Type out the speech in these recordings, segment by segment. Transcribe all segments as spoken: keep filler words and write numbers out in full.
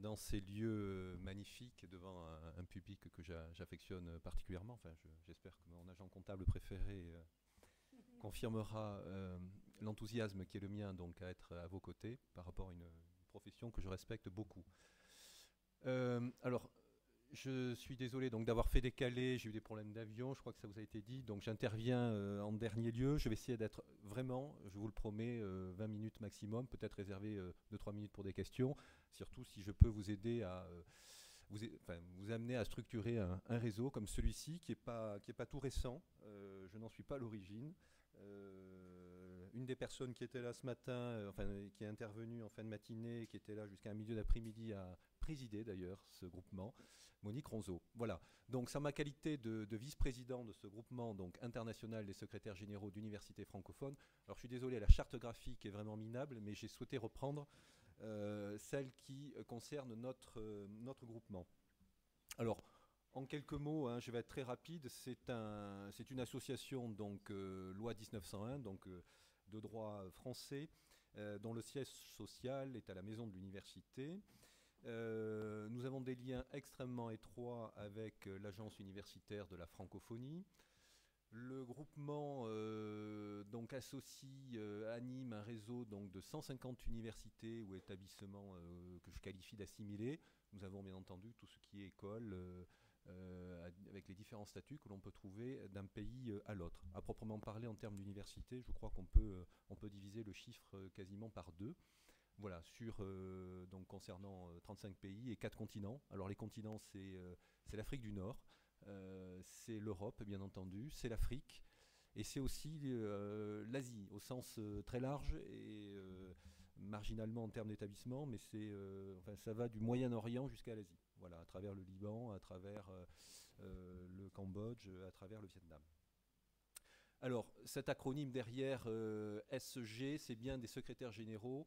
dans ces lieux magnifiques devant un, un public que j'affectionne particulièrement. Enfin, j'espère que mon agent comptable préféré euh, confirmera euh, l'enthousiasme qui est le mien donc à être à vos côtés par rapport à une, une profession que je respecte beaucoup. Euh, alors, je suis désolé donc d'avoir fait décaler, j'ai eu des problèmes d'avion, je crois que ça vous a été dit, donc j'interviens euh, en dernier lieu. Je vais essayer d'être vraiment, je vous le promets, euh, vingt minutes maximum, peut-être réserver euh, deux trois minutes pour des questions, surtout si je peux vous aider à euh, vous, enfin, vous amener à structurer un, un réseau comme celui-ci qui n'est pas, qui est pas tout récent, euh, je n'en suis pas l'origine. Euh, une des personnes qui était là ce matin, euh, enfin qui est intervenue en fin de matinée, qui était là jusqu'à un milieu d'après-midi, a présidé d'ailleurs ce groupement, Monique Ronzeau. Voilà. Donc, c'est ma qualité de, de vice-président de ce groupement donc, international des secrétaires généraux d'universités francophones. Alors, je suis désolé, la charte graphique est vraiment minable, mais j'ai souhaité reprendre euh, celle qui concerne notre, euh, notre groupement. Alors, en quelques mots, hein, je vais être très rapide. C'est un, c'est une association, donc, euh, loi dix-neuf cent un, donc, euh, de droit français, euh, dont le siège social est à la maison de l'université. Euh, nous avons des liens extrêmement étroits avec euh, l'agence universitaire de la francophonie. Le groupement euh, donc associe, euh, anime un réseau donc, de cent cinquante universités ou établissements euh, que je qualifie d'assimilés. Nous avons bien entendu tout ce qui est école, euh, euh, avec les différents statuts que l'on peut trouver d'un pays à l'autre. À proprement parler, en termes d'université, je crois qu'on peut, on peut diviser le chiffre quasiment par deux. Voilà, sur, euh, donc concernant euh, trente-cinq pays et quatre continents. Alors les continents, c'est euh, l'Afrique du Nord, euh, c'est l'Europe, bien entendu, c'est l'Afrique, et c'est aussi euh, l'Asie, au sens euh, très large et euh, marginalement en termes d'établissement, mais c'est, euh, enfin, ça va du Moyen-Orient jusqu'à l'Asie. Voilà, à travers le Liban, à travers euh, euh, le Cambodge, à travers le Vietnam. Alors, cet acronyme derrière euh, S G, c'est bien des secrétaires généraux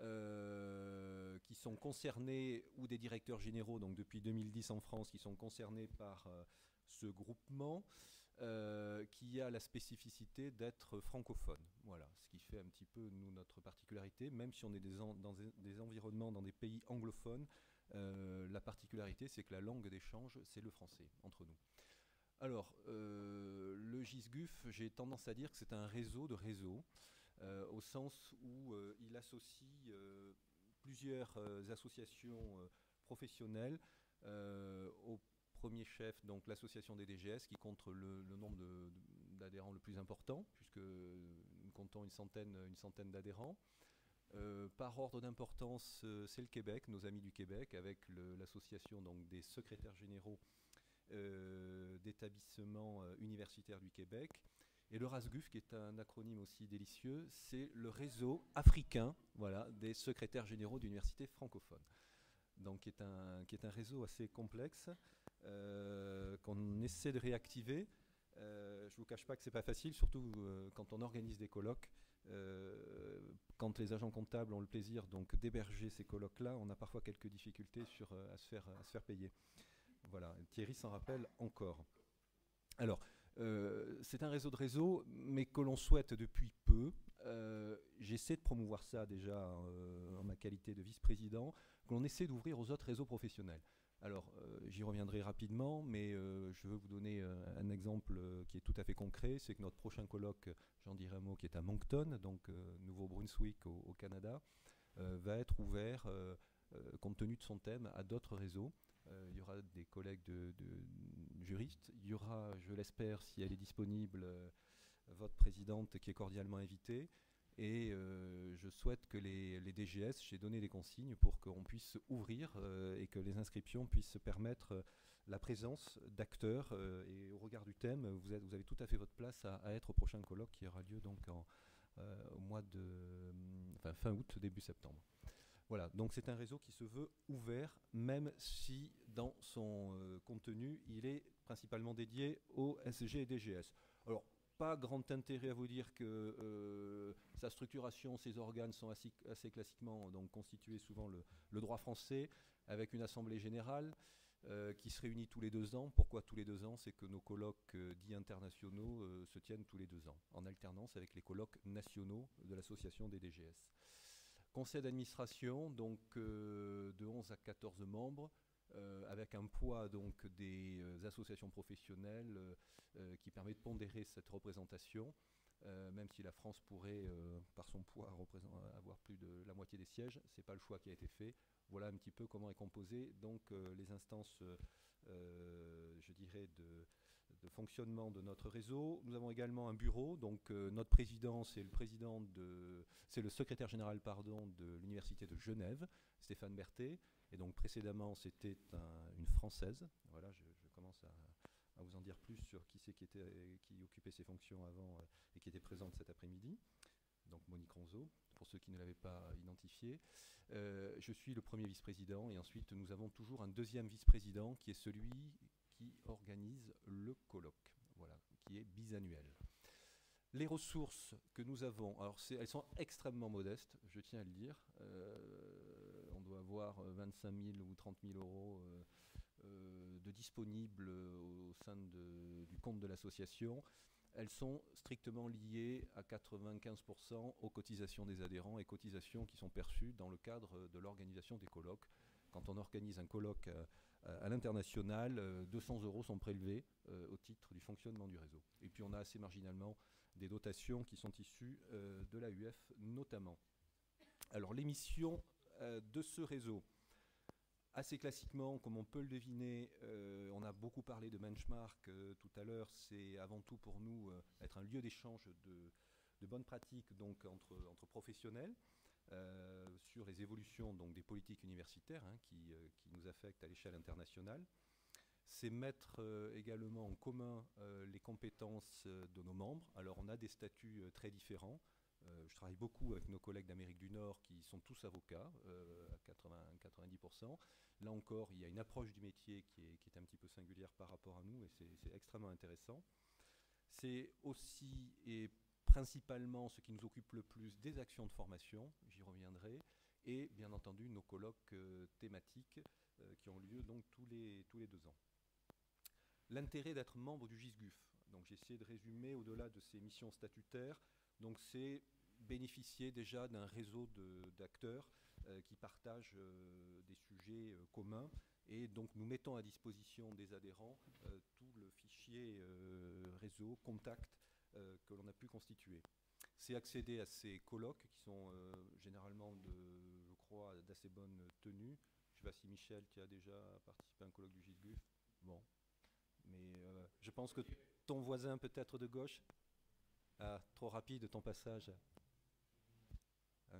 euh, qui sont concernés, ou des directeurs généraux, donc depuis deux mille dix en France, qui sont concernés par euh, ce groupement, euh, qui a la spécificité d'être francophone. Voilà, ce qui fait un petit peu, nous, notre particularité, même si on est des en, dans des environnements, dans des pays anglophones, euh, la particularité, c'est que la langue d'échange, c'est le français, entre nous. Alors, euh, le GISGUF, j'ai tendance à dire que c'est un réseau de réseaux, euh, au sens où euh, il associe euh, plusieurs euh, associations euh, professionnelles, euh, au premier chef, donc l'association des D G S, qui compte le, le nombre d'adhérents le plus important, puisque nous comptons une centaine, une centaine d'adhérents. Euh, par ordre d'importance, euh, c'est le Québec, nos amis du Québec, avec l'association des secrétaires généraux Euh, d'établissements euh, universitaires du Québec. Et le RASGUF, qui est un acronyme aussi délicieux, c'est le réseau africain, voilà, des secrétaires généraux d'universités francophones. Donc, qui est un, qui est un réseau assez complexe, euh, qu'on essaie de réactiver. Euh, je ne vous cache pas que ce n'est pas facile, surtout euh, quand on organise des colloques. Euh, quand les agents comptables ont le plaisir donc d'héberger ces colloques-là, on a parfois quelques difficultés sur, euh, à, se faire, à se faire payer. Voilà, Thierry s'en rappelle encore. Alors, euh, c'est un réseau de réseaux, mais que l'on souhaite depuis peu. Euh, J'essaie de promouvoir ça déjà euh, en ma qualité de vice-président, que l'on essaie d'ouvrir aux autres réseaux professionnels. Alors, euh, j'y reviendrai rapidement, mais euh, je veux vous donner euh, un exemple euh, qui est tout à fait concret. C'est que notre prochain colloque, j'en dirai un mot, qui est à Moncton, donc euh, Nouveau-Brunswick au, au Canada, euh, va être ouvert, euh, euh, compte tenu de son thème, à d'autres réseaux. Euh, il y aura des collègues de, de juristes. Il y aura, je l'espère, si elle est disponible, euh, votre présidente qui est cordialement invitée. Et euh, je souhaite que les, les D G S, j'ai donné des consignes pour qu'on puisse ouvrir euh, et que les inscriptions puissent permettre euh, la présence d'acteurs. Euh, et au regard du thème, vous, êtes, vous avez tout à fait votre place à, à être au prochain colloque qui aura lieu donc en, euh, au mois de enfin, fin août, début septembre. Voilà, donc c'est un réseau qui se veut ouvert, même si dans son euh, contenu, il est principalement dédié au S G et D G S. Alors, pas grand intérêt à vous dire que euh, sa structuration, ses organes sont assez, assez classiquement donc, constitués souvent le, le droit français, avec une assemblée générale euh, qui se réunit tous les deux ans. Pourquoi tous les deux ans? C'est que nos colloques euh, dits internationaux euh, se tiennent tous les deux ans, en alternance avec les colloques nationaux de l'association des D G S. Conseil d'administration, donc euh, de onze à quatorze membres, euh, avec un poids donc des euh, associations professionnelles euh, euh, qui permet de pondérer cette représentation, euh, même si la France pourrait, euh, par son poids, avoir plus de la moitié des sièges. Ce n'est pas le choix qui a été fait. Voilà un petit peu comment est composé donc euh, les instances, euh, je dirais, de de fonctionnement de notre réseau. Nous avons également un bureau, donc euh, notre président, c'est le président de, c'est le secrétaire général, pardon, de l'université de Genève, Stéphane Berthet, et donc précédemment c'était un, une Française. Voilà, je, je commence à, à vous en dire plus sur qui c'est qui était, qui occupait ces fonctions avant euh, et qui était présente cet après-midi. Donc Monique Ronzeau, pour ceux qui ne l'avaient pas identifié. Euh, je suis le premier vice-président, et ensuite nous avons toujours un deuxième vice-président qui est celui qui organise le colloque, voilà, qui est bisannuel. Les ressources que nous avons, alors elles sont extrêmement modestes, je tiens à le dire. Euh, on doit avoir vingt-cinq mille ou trente mille euros euh, euh, de disponibles au sein de, du compte de l'association. Elles sont strictement liées à quatre-vingt-quinze pour cent aux cotisations des adhérents et cotisations qui sont perçues dans le cadre de l'organisation des colloques. Quand on organise un colloque à, à l'international, euh, deux cents euros sont prélevés euh, au titre du fonctionnement du réseau. Et puis on a assez marginalement des dotations qui sont issues euh, de l'A U F notamment. Alors les missions euh, de ce réseau, assez classiquement, comme on peut le deviner, euh, on a beaucoup parlé de benchmark euh, tout à l'heure. C'est avant tout pour nous euh, être un lieu d'échange de, de bonnes pratiques donc, entre, entre professionnels euh, sur les évolutions donc, des politiques universitaires hein, qui, euh, qui nous affectent à l'échelle internationale. C'est mettre euh, également en commun euh, les compétences euh, de nos membres. Alors on a des statuts euh, très différents. Euh, je travaille beaucoup avec nos collègues d'Amérique du Nord qui sont tous avocats, euh, à quatre-vingts à quatre-vingt-dix pour cent. Là encore, il y a une approche du métier qui est, qui est un petit peu singulière par rapport à nous et c'est extrêmement intéressant. C'est aussi et principalement ce qui nous occupe le plus des actions de formation, j'y reviendrai, et bien entendu nos colloques euh, thématiques euh, qui ont lieu donc tous les, tous les deux ans. L'intérêt d'être membre du GISGUF, donc j'ai essayé de résumer au-delà de ces missions statutaires, donc c'est bénéficier déjà d'un réseau d'acteurs euh, qui partagent euh, des sujets euh, communs et donc nous mettons à disposition des adhérents euh, tout le fichier euh, réseau, contact euh, que l'on a pu constituer. C'est accéder à ces colloques qui sont euh, généralement, de, je crois, d'assez bonne tenue. Je ne sais pas si Michel, tu as déjà participé à un colloque du GISGUF. Bon. Mais euh, je pense que ton voisin peut-être de gauche, ah, trop rapide ton passage. Hein.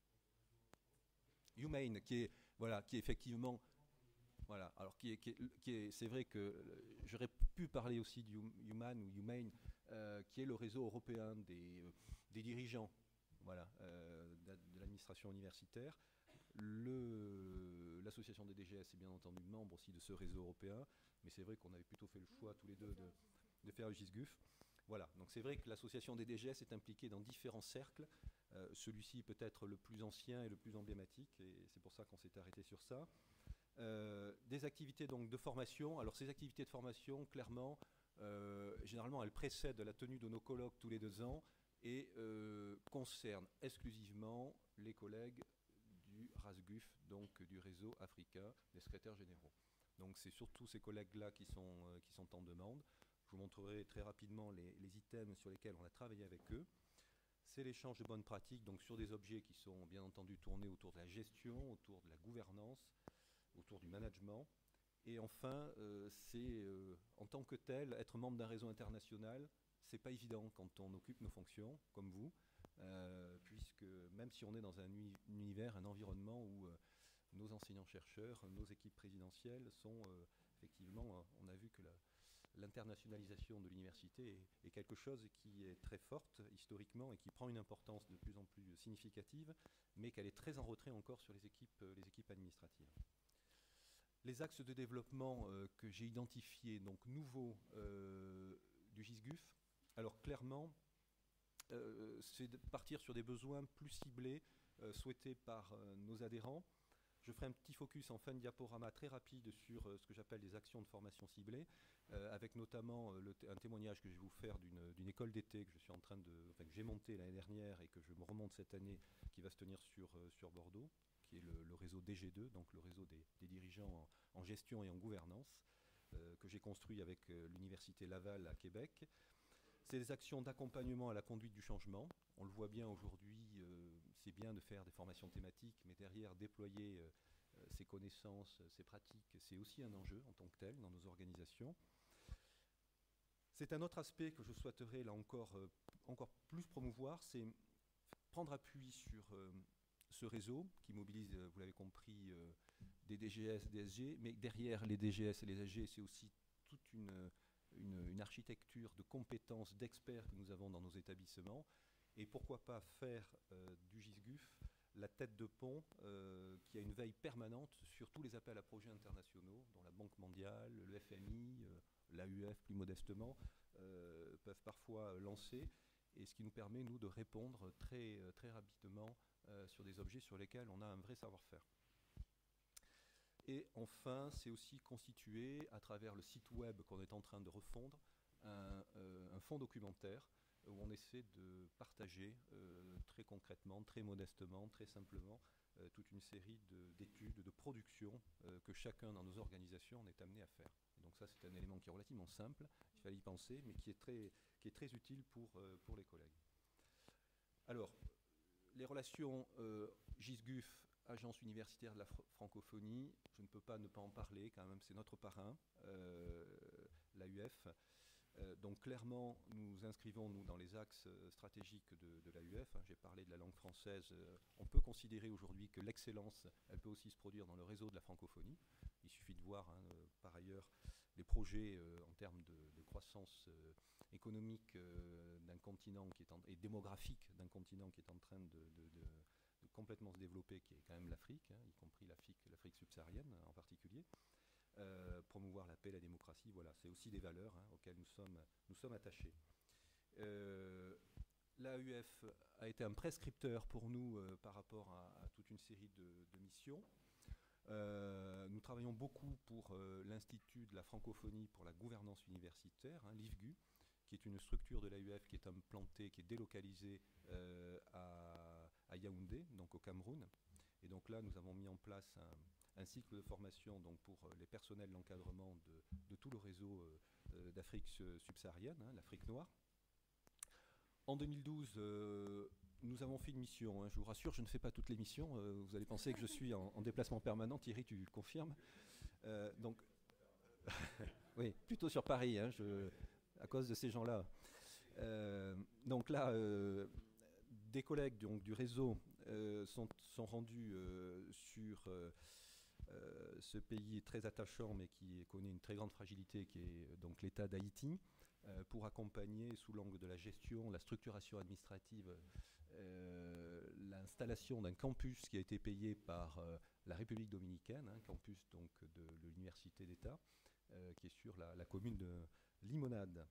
Humane, qui est, voilà, qui est effectivement, voilà, alors qui est, qui est, qui est c'est vrai que euh, j'aurais pu parler aussi du Human ou Humane, euh, qui est le réseau européen des, euh, des dirigeants, voilà, euh, de, de l'administration universitaire. L'association des D G S est bien entendu membre aussi de ce réseau européen, mais c'est vrai qu'on avait plutôt fait le choix tous les deux de, de faire le GISGUF. Voilà, donc c'est vrai que l'association des D G S est impliquée dans différents cercles. Euh, Celui-ci peut être le plus ancien et le plus emblématique, et c'est pour ça qu'on s'est arrêté sur ça. Euh, des activités donc de formation. Alors ces activités de formation, clairement, euh, généralement, elles précèdent la tenue de nos colloques tous les deux ans et euh, concernent exclusivement les collègues du RASGUF, donc du réseau africain des secrétaires généraux. Donc c'est surtout ces collègues-là qui sont, euh, qui sont en demande. Je vous montrerai très rapidement les, les items sur lesquels on a travaillé avec eux. C'est l'échange de bonnes pratiques, donc sur des objets qui sont bien entendu tournés autour de la gestion, autour de la gouvernance, autour du management. Et enfin, euh, c'est euh, en tant que tel, être membre d'un réseau international, c'est pas évident quand on occupe nos fonctions, comme vous, euh, puisque même si on est dans un univers, un environnement où euh, nos enseignants-chercheurs, nos équipes présidentielles sont euh, effectivement, on a vu que la l'internationalisation de l'université est, est quelque chose qui est très forte historiquement et qui prend une importance de plus en plus significative, mais qu'elle est très en retrait encore sur les équipes, les équipes administratives. Les axes de développement euh, que j'ai identifiés, donc nouveaux euh, du GISGUF, alors clairement, euh, c'est de partir sur des besoins plus ciblés, euh, souhaités par euh, nos adhérents. Je ferai un petit focus en fin de diaporama très rapide sur euh, ce que j'appelle des actions de formation ciblées, euh, avec notamment euh, le un témoignage que je vais vous faire d'une école d'été que je suis en train de, enfin, que j'ai montée l'année dernière et que je me remonte cette année, qui va se tenir sur, euh, sur Bordeaux, qui est le, le réseau D G deux, donc le réseau des, des dirigeants en, en gestion et en gouvernance, euh, que j'ai construit avec euh, l'université Laval à Québec. C'est des actions d'accompagnement à la conduite du changement. On le voit bien aujourd'hui, euh, c'est bien de faire des formations thématiques, mais derrière, déployer euh, ces connaissances, ces pratiques, c'est aussi un enjeu en tant que tel dans nos organisations. C'est un autre aspect que je souhaiterais là encore, euh, encore plus promouvoir, c'est prendre appui sur euh, ce réseau qui mobilise, euh, vous l'avez compris, euh, des D G S, des S G, mais derrière les D G S et les S G, c'est aussi toute une... Une, une architecture de compétences, d'experts que nous avons dans nos établissements, et pourquoi pas faire euh, du GISGUF la tête de pont euh, qui a une veille permanente sur tous les appels à projets internationaux dont la Banque mondiale, le F M I, euh, l'A U F plus modestement, euh, peuvent parfois lancer, et ce qui nous permet, nous, de répondre très, très rapidement euh, sur des objets sur lesquels on a un vrai savoir-faire. Et enfin, c'est aussi constitué, à travers le site web qu'on est en train de refondre, un, euh, un fonds documentaire où on essaie de partager euh, très concrètement, très modestement, très simplement, euh, toute une série d'études, de, de productions euh, que chacun dans nos organisations est amené à faire. Et donc ça, c'est un élément qui est relativement simple, il fallait y penser, mais qui est très, qui est très utile pour, euh, pour les collègues. Alors, les relations euh, GISGUF, Agence universitaire de la fr francophonie, je ne peux pas ne pas en parler, quand même, c'est notre parrain, euh, l'A U F. Euh, donc clairement, nous inscrivons, nous, dans les axes euh, stratégiques de, de l'A U F. Hein, j'ai parlé de la langue française. Euh, on peut considérer aujourd'hui que l'excellence, elle peut aussi se produire dans le réseau de la francophonie. Il suffit de voir, hein, euh, par ailleurs, les projets euh, en termes de, de croissance euh, économique euh, d'un continent qui est en, et démographique d'un continent qui est en train de, de, de de complètement se développer, qui est quand même l'Afrique, hein, y compris l'Afrique, l'Afrique subsaharienne en particulier. Euh, promouvoir la paix, la démocratie, voilà, c'est aussi des valeurs hein, auxquelles nous sommes, nous sommes attachés. Euh, L'A U F a été un prescripteur pour nous euh, par rapport à, à toute une série de, de missions. Euh, nous travaillons beaucoup pour euh, l'Institut de la francophonie pour la gouvernance universitaire, hein, l'I F G U, qui est une structure de l'A U F qui est implantée, qui est délocalisée euh, à, à Yaoundé, donc au Cameroun. Et donc là, nous avons mis en place un, un cycle de formation donc, pour les personnels d'encadrement de, de tout le réseau euh, d'Afrique subsaharienne, hein, l'Afrique noire. En deux mille douze, euh, nous avons fait une mission. Hein, je vous rassure, je ne fais pas toutes les missions. Euh, vous allez penser que je suis en, en déplacement permanent. Thierry, tu le confirmes. Euh, donc, oui, plutôt sur Paris, hein, je, à cause de ces gens-là. Euh, donc là, euh, des collègues donc, du réseau euh, sont, sont rendus euh, sur euh, euh, ce pays très attachant, mais qui connaît une très grande fragilité, qui est donc l'État d'Haïti, euh, pour accompagner sous l'angle de la gestion, la structuration administrative, euh, l'installation d'un campus qui a été payé par euh, la République dominicaine, hein, campus donc de, de l'Université d'État, euh, qui est sur la, la commune de Limonade.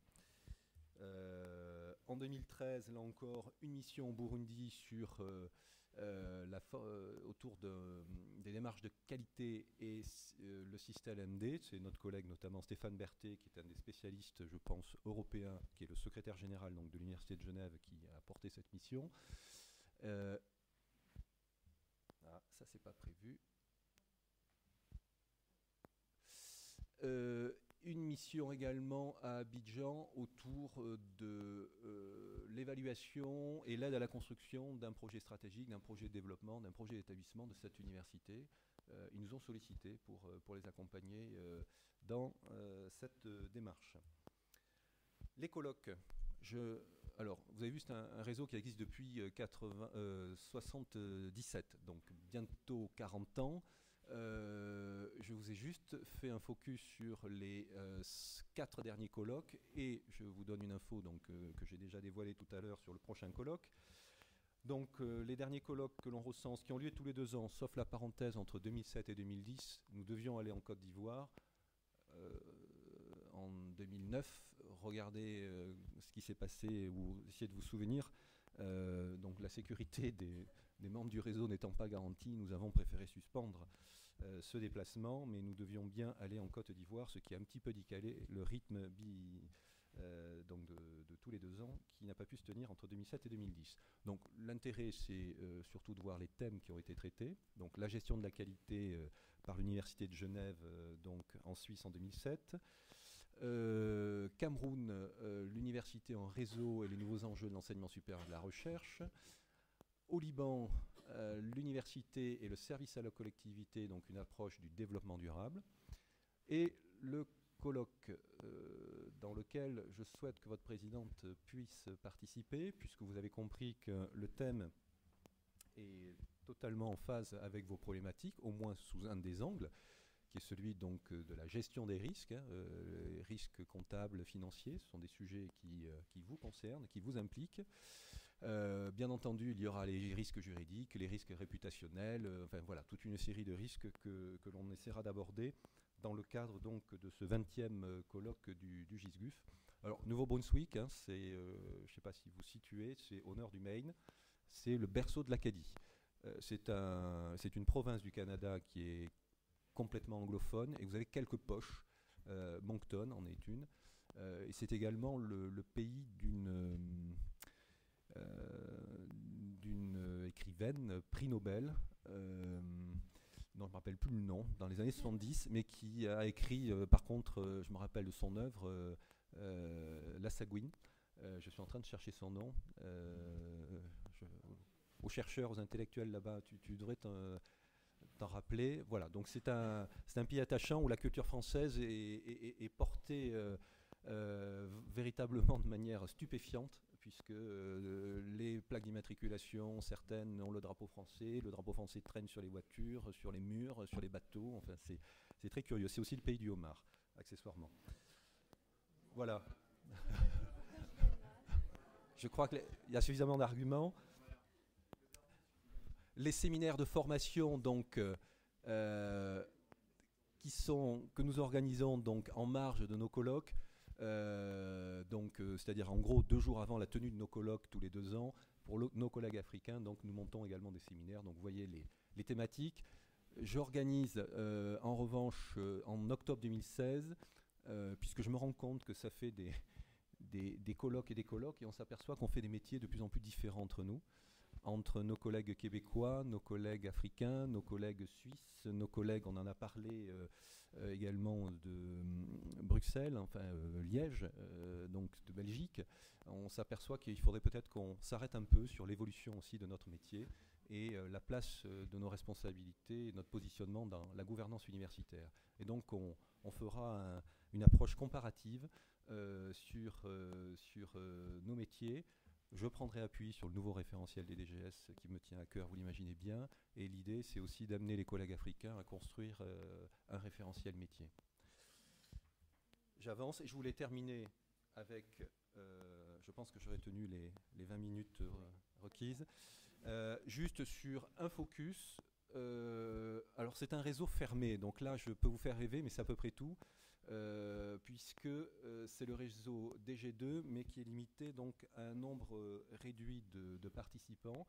Euh, en deux mille treize, là encore, une mission au Burundi sur, euh, euh, la euh, autour de, des démarches de qualité et euh, le système M D. C'est notre collègue, notamment Stéphane Berthet, qui est un des spécialistes, je pense, européens, qui est le secrétaire général donc, de l'Université de Genève, qui a porté cette mission. Euh, ah, ça, c'est pas prévu. Euh, une mission également à Abidjan autour de euh, l'évaluation et l'aide à la construction d'un projet stratégique, d'un projet de développement, d'un projet d'établissement de cette université. Euh, ils nous ont sollicité pour, pour les accompagner euh, dans euh, cette euh, démarche. Les colloques. Je, alors, vous avez vu, c'est un, un réseau qui existe depuis quatre-vingts, euh, soixante-dix-sept, donc bientôt quarante ans. Euh, je vous ai juste fait un focus sur les euh, quatre derniers colloques et je vous donne une info donc, euh, que j'ai déjà dévoilée tout à l'heure sur le prochain colloque. Donc euh, les derniers colloques que l'on recense, qui ont lieu tous les deux ans, sauf la parenthèse entre deux mille sept et deux mille dix, nous devions aller en Côte d'Ivoire euh, en deux mille neuf. Regardez euh, ce qui s'est passé ou essayez de vous souvenir. Euh, donc la sécurité des... des membres du réseau n'étant pas garantis, nous avons préféré suspendre euh, ce déplacement, mais nous devions bien aller en Côte d'Ivoire, ce qui a un petit peu décalé le rythme bi, euh, donc de, de tous les deux ans, qui n'a pas pu se tenir entre deux mille sept et deux mille dix. Donc l'intérêt, c'est euh, surtout de voir les thèmes qui ont été traités. Donc la gestion de la qualité euh, par l'Université de Genève, euh, donc en Suisse en deux mille sept. Euh, Cameroun, euh, l'université en réseau et les nouveaux enjeux de l'enseignement supérieur et de la recherche. Au Liban, euh, l'université et le service à la collectivité, donc une approche du développement durable. Et le colloque euh, dans lequel je souhaite que votre présidente puisse participer, puisque vous avez compris que le thème est totalement en phase avec vos problématiques, au moins sous un des angles, qui est celui donc de la gestion des risques, hein, euh, les risques comptables, financiers. Ce sont des sujets qui, euh, qui vous concernent, qui vous impliquent. Euh, bien entendu, il y aura les risques juridiques, les risques réputationnels, euh, enfin voilà, toute une série de risques que, que l'on essaiera d'aborder dans le cadre donc de ce vingtième colloque du, du GISGUF. Alors, Nouveau-Brunswick, hein, c'est, euh, je ne sais pas si vous situez, c'est au nord du Maine, c'est le berceau de l'Acadie. Euh, c'est un, c'est une province du Canada qui est complètement anglophone, et vous avez quelques poches. Euh, Moncton en est une. Euh, et c'est également le, le pays d'une euh, d'une écrivaine, prix Nobel, euh, dont je ne me rappelle plus le nom, dans les années soixante-dix, mais qui a écrit, euh, par contre, euh, je me rappelle de son œuvre, euh, euh, La Sagouine. Euh, je suis en train de chercher son nom. Euh, je, aux chercheurs, aux intellectuels là-bas, tu, tu devrais t'en t'en rappeler. Voilà, donc c'est un, c'est un pays attachant où la culture française est, est, est portée euh, euh, véritablement de manière stupéfiante, puisque euh, les plaques d'immatriculation, certaines ont le drapeau français, le drapeau français traîne sur les voitures, sur les murs, sur les bateaux, enfin c'est, c'est très curieux. C'est aussi le pays du homard, accessoirement. Voilà. Je crois qu'il y a suffisamment d'arguments. Les séminaires de formation donc, euh, qui sont, que nous organisons donc, en marge de nos colloques, euh, donc, euh, c'est-à-dire en gros deux jours avant la tenue de nos colloques tous les deux ans, pour le, nos collègues africains, donc nous montons également des séminaires, donc vous voyez les, les thématiques. J'organise euh, en revanche euh, en octobre deux mille seize, euh, puisque je me rends compte que ça fait des, des, des colloques et des colloques, et on s'aperçoit qu'on fait des métiers de plus en plus différents entre nous, entre nos collègues québécois, nos collègues africains, nos collègues suisses, nos collègues, on en a parlé euh, euh, également de euh, Bruxelles, enfin euh, Liège, euh, donc de Belgique. On s'aperçoit qu'il faudrait peut-être qu'on s'arrête un peu sur l'évolution aussi de notre métier et euh, la place euh, de nos responsabilités et notre positionnement dans la gouvernance universitaire. Et donc on, on fera un, une approche comparative euh, sur, euh, sur euh, nos métiers. Je prendrai appui sur le nouveau référentiel des D G S qui me tient à cœur, vous l'imaginez bien. Et l'idée, c'est aussi d'amener les collègues africains à construire euh, un référentiel métier. J'avance et je voulais terminer avec, euh, je pense que j'aurais tenu les, les vingt minutes requises, euh, juste sur un focus. Euh, alors c'est un réseau fermé, donc là je peux vous faire rêver, mais c'est à peu près tout. Euh, puisque euh, c'est le réseau D G deux, mais qui est limité donc à un nombre euh, réduit de, de participants.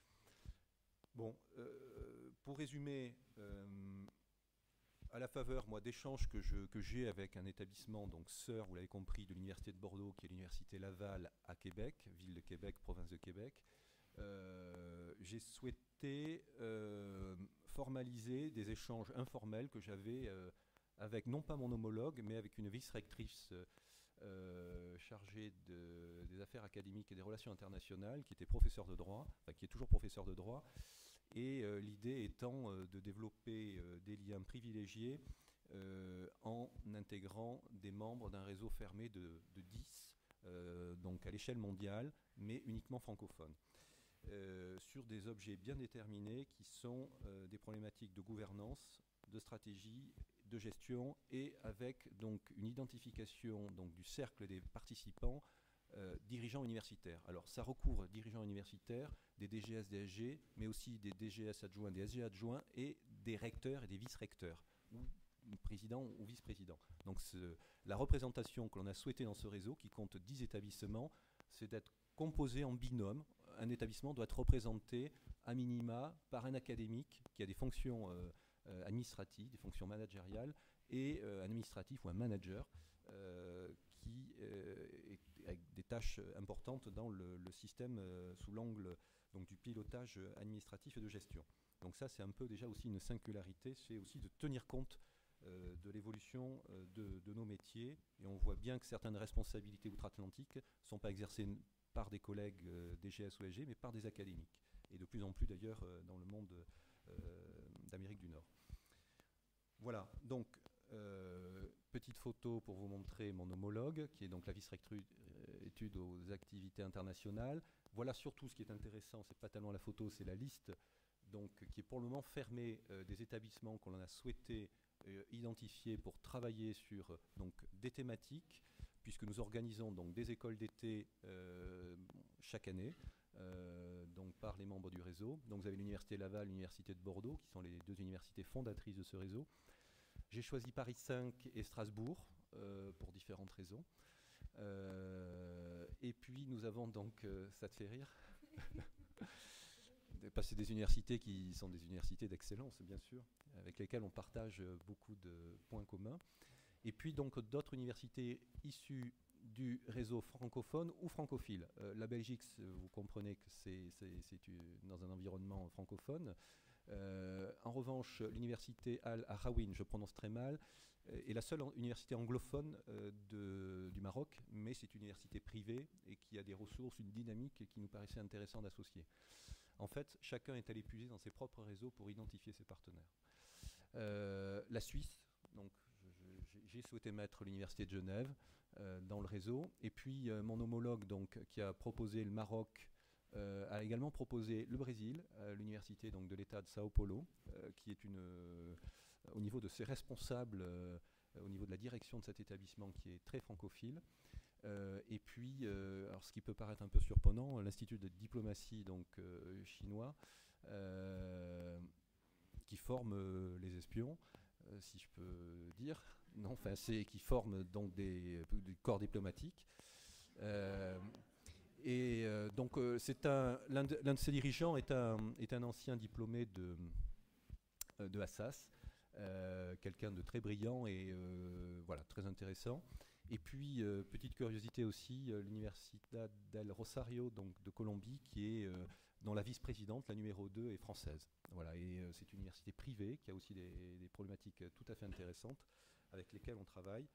Bon, euh, pour résumer, euh, à la faveur, moi, d'échanges que, je, que j'ai avec un établissement, donc sœur, vous l'avez compris, de l'Université de Bordeaux, qui est l'Université Laval à Québec, ville de Québec, province de Québec, euh, j'ai souhaité euh, formaliser des échanges informels que j'avais euh, avec non pas mon homologue, mais avec une vice-rectrice euh, chargée de, des affaires académiques et des relations internationales, qui était professeur de droit, enfin qui est toujours professeur de droit, et euh, l'idée étant euh, de développer euh, des liens privilégiés euh, en intégrant des membres d'un réseau fermé de, de dix, euh, donc à l'échelle mondiale, mais uniquement francophone. Euh, sur des objets bien déterminés qui sont euh, des problématiques de gouvernance, de stratégie, de gestion, et avec donc une identification donc, du cercle des participants euh, dirigeants universitaires. Alors ça recouvre dirigeants universitaires, des D G S, des S G, mais aussi des D G S adjoints, des S G adjoints et des recteurs et des vice-recteurs, ou président ou vice-président. Donc ce, la représentation que l'on a souhaitée dans ce réseau, qui compte dix établissements, c'est d'être composé en binôme, un établissement doit être représenté à minima par un académique qui a des fonctions euh, euh, administratives, des fonctions managériales, et euh, un administratif ou un manager euh, qui euh, est avec des tâches importantes dans le, le système euh, sous l'angle donc, du pilotage administratif et de gestion. Donc ça, c'est un peu déjà aussi une singularité, c'est aussi de tenir compte euh, de l'évolution euh, de, de nos métiers. Et on voit bien que certaines responsabilités outre-Atlantique ne sont pas exercées par des collègues euh, D G S ou S G, mais par des académiques. Et de plus en plus d'ailleurs euh, dans le monde euh, d'Amérique du Nord. Voilà, donc euh, petite photo pour vous montrer mon homologue, qui est donc la vice-rectrice euh, études aux activités internationales. Voilà surtout ce qui est intéressant, c'est pas tellement la photo, c'est la liste donc, qui est pour le moment fermée euh, des établissements qu'on a souhaité euh, identifier pour travailler sur donc, des thématiques, puisque nous organisons donc, des écoles d'été euh, chaque année, euh, donc, par les membres du réseau. Donc vous avez l'Université Laval, l'Université de Bordeaux, qui sont les deux universités fondatrices de ce réseau. J'ai choisi Paris cinq et Strasbourg, euh, pour différentes raisons. Euh, et puis nous avons donc, euh, ça te fait rire parce que c'est des universités qui sont des universités d'excellence, bien sûr, avec lesquelles on partage beaucoup de points communs. Et puis donc d'autres universités issues du réseau francophone ou francophile. Euh, la Belgique, vous comprenez que c'est dans un environnement francophone. Euh, en revanche, l'université Al-Arawin, je prononce très mal, est la seule université anglophone euh, de, du Maroc, mais c'est une université privée et qui a des ressources, une dynamique qui nous paraissait intéressant d'associer. En fait, chacun est allé puiser dans ses propres réseaux pour identifier ses partenaires. Euh, la Suisse, donc j'ai souhaité mettre l'université de Genève euh, dans le réseau, et puis euh, mon homologue donc, qui a proposé le Maroc, Euh, a également proposé le Brésil, euh, l'université donc, de l'État de Sao Paulo, euh, qui est une, euh, au niveau de ses responsables, euh, au niveau de la direction de cet établissement, qui est très francophile. Euh, et puis, euh, alors ce qui peut paraître un peu surprenant, l'Institut de diplomatie donc, euh, chinois, euh, qui forme euh, les espions, euh, si je peux dire. Non, enfin, c'est qui forme donc des, des corps diplomatiques. Euh, Et euh, donc, euh, l'un de, de ses dirigeants est un, est un ancien diplômé de, euh, de Assas, euh, quelqu'un de très brillant et euh, voilà, très intéressant. Et puis, euh, petite curiosité aussi, euh, l'Universidad del Rosario donc, de Colombie, qui est, euh, dont la vice-présidente, la numéro deux, est française. Voilà, et euh, c'est une université privée qui a aussi des, des problématiques tout à fait intéressantes avec lesquelles on travaille.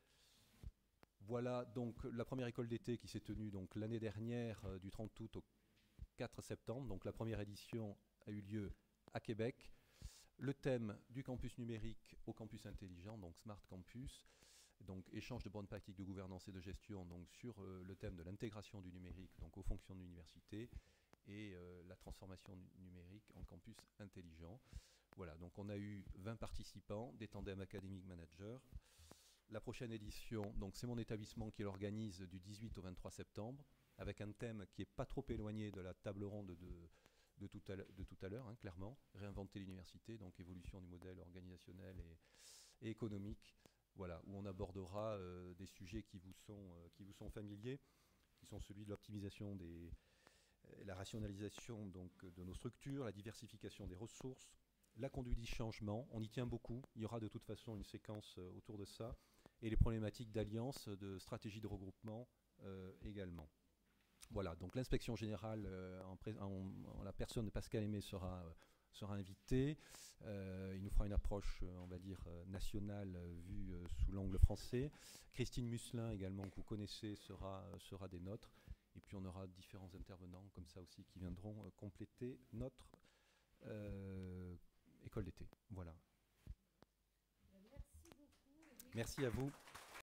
Voilà donc la première école d'été qui s'est tenue donc l'année dernière euh, du trente août au quatre septembre. Donc la première édition a eu lieu à Québec. Le thème du campus numérique au campus intelligent, donc Smart Campus, donc échange de bonnes pratiques de gouvernance et de gestion donc sur euh, le thème de l'intégration du numérique donc aux fonctions de l'université et euh, la transformation numérique en campus intelligent. Voilà, donc on a eu vingt participants, des tandems académiques managers. La prochaine édition, donc c'est mon établissement qui l'organise du dix-huit au vingt-trois septembre, avec un thème qui n'est pas trop éloigné de la table ronde de, de tout à l'heure, hein, clairement. Réinventer l'université, donc évolution du modèle organisationnel et, et économique, voilà, où on abordera euh, des sujets qui vous, sont, euh, qui vous sont familiers, qui sont celui de l'optimisation des... Euh, la rationalisation donc, de nos structures, la diversification des ressources, la conduite du changement, on y tient beaucoup, il y aura de toute façon une séquence euh, autour de ça, et les problématiques d'alliance, de stratégie de regroupement euh, également. Voilà, donc l'inspection générale, euh, en, en, en la personne de Pascal Aimé sera, euh, sera invitée. Euh, il nous fera une approche, euh, on va dire, euh, nationale euh, vue euh, sous l'angle français. Christine Musselin, également, que vous connaissez, sera, euh, sera des nôtres. Et puis on aura différents intervenants comme ça aussi qui viendront euh, compléter notre euh, école d'été. Voilà. Merci beaucoup. Merci à vous.